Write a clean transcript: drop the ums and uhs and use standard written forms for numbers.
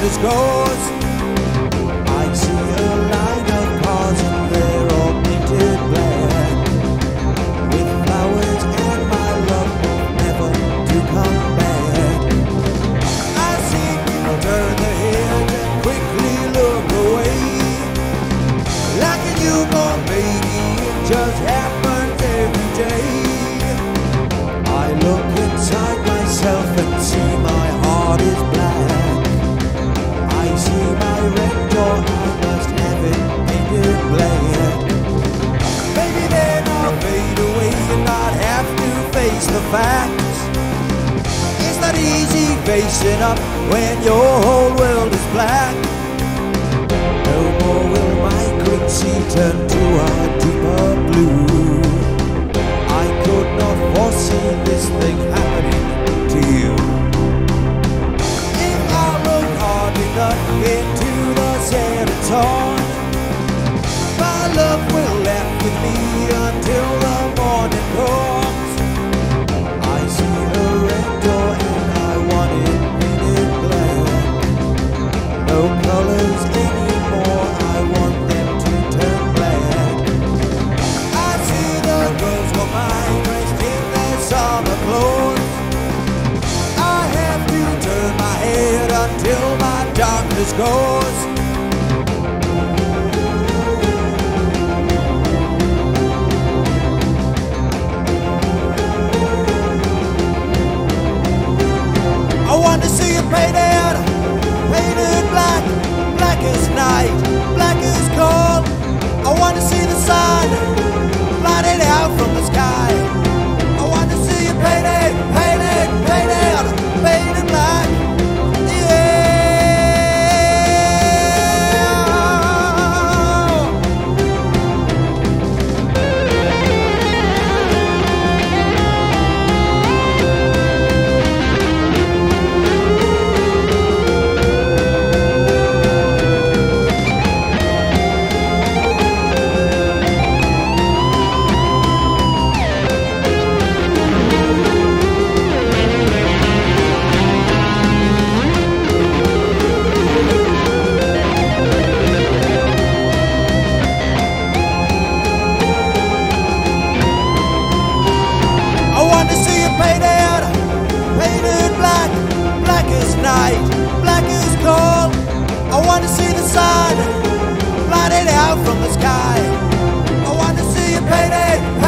darkness goes, I see a line of cars and they're all painted black, with flowers and my love never to come back. I see people turn their heads and quickly look away, like a newborn baby, it just happens every day. I look inside myself and see my heart is black. I see my red door, I must have it painted black. Maybe then I'll fade away and not have to face the facts. It's not easy facing up when your whole world is black. No more will my green sea turn to a deeper blue. I could not foresee this thing happening to you. If I look hard enough into the serotonin, my love will laugh with me until the morning comes. I see a red door and I want it painted black. No colors anymore, I want them to turn black. I see the girls go mine dressed in their summer clothes. I have to turn my head until my darkness goes. I want to see you painted, painted black, black as night, black as cold. I want to see the sun blotted out from the sky. I want to see you painted, painted, painted, painted black. Yeah. Black is cold. I want to see the sun blotted out from the sky. I want to see you painted.